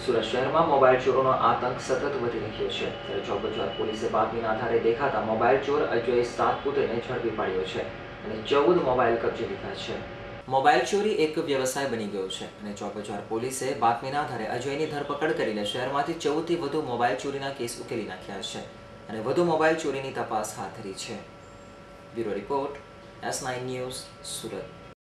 સુરત શહેરમાં મોબાઈલ ચોરોનો આતંક સતત વધી રહ્યો છે ત્યારે ચોકબજાર પોલીસે બાતમીના આધારે દેખાતા મોબાઈલ ચોર અજય સાતપુતેને ઝડપી પાડ્યો છે અને 14 મોબાઈલ કબજે લીધા છે। મોબાઈલ ચોરી એક વ્યવસાય બની ગયો છે અને ચોકબજાર પોલીસે બાતમીના આધારે અજયની ધરપકડ કરીને શહેરમાંથી 14 થી વધુ મોબાઈલ ચોરીના કેસ ઉકેલી નાખ્યા છે અને વધુ મોબાઈલ ચોરીની તપાસ હાથ ધરી છે। Bureau report S9 news Surat.